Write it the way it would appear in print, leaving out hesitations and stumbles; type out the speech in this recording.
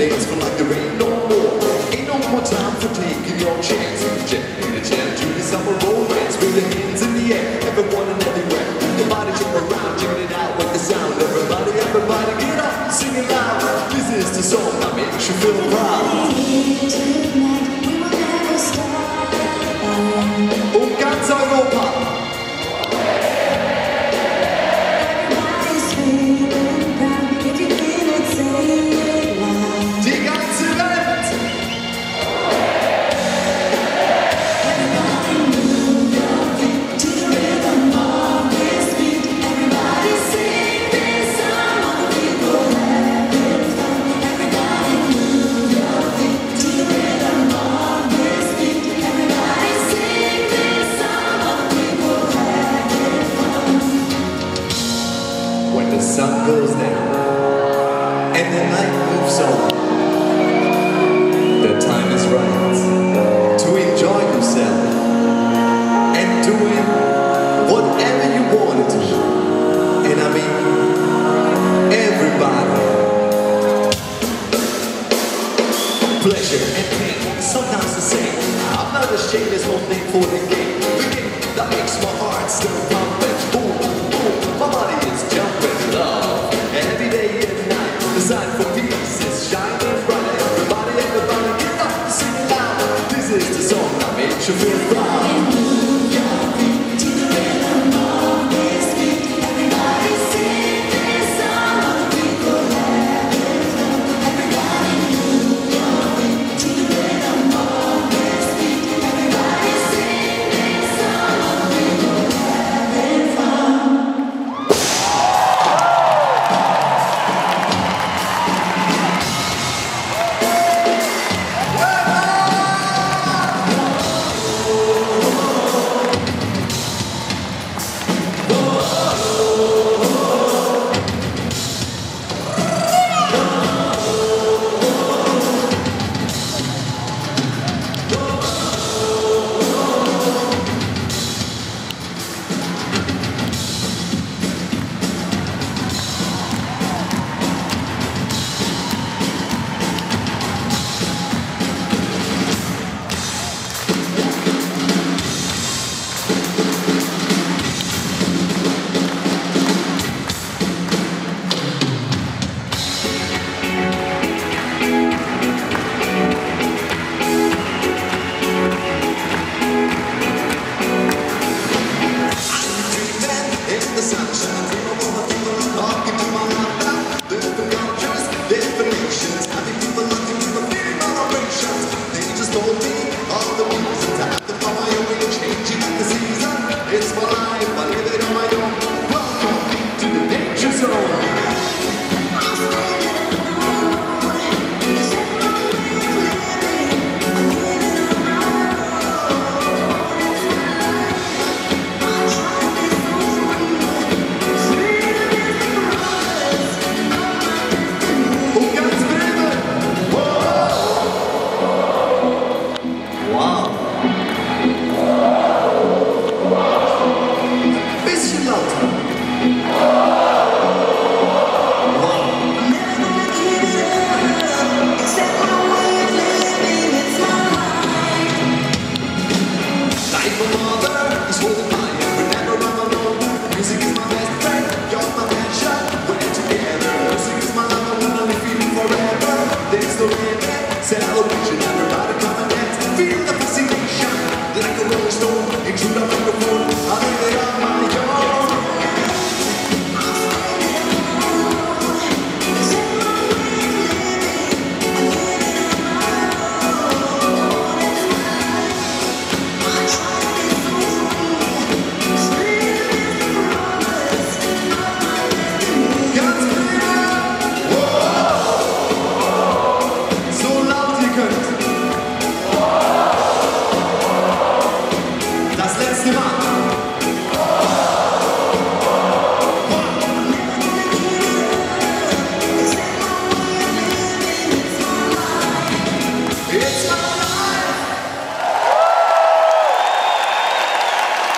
dance for like there ain't no more. Ain't no more time for taking your chances. Just need a chance to do summer romance with your hands in the air, everyone and everywhere. Your body jump around, checking it out with the sound. Everybody get up, sing it loud. This is the song that makes you feel proud. Und ganz Europa. The sun goes down and the night moves on. The time is right to enjoy yourself and doing whatever you want to do. And I mean everybody. Pleasure and pain, sometimes the same. I'm not ashamed, there's no thing for the game. The game that makes my heart still pumping. Boom, boom, my body is jumping. Love, every day and night, the sign for peace is shining bright. Everybody get up, sing it loud. This is the song that makes you feel proud. Move your feet to the rhythm of this beat. Everybody sing this song, all the people having fun. Everybody move your feet to the rhythm of this beat. Everybody sing this song, all the people having fun. It's my life, I live it on my own. Welcome to the danger zone. Celebration.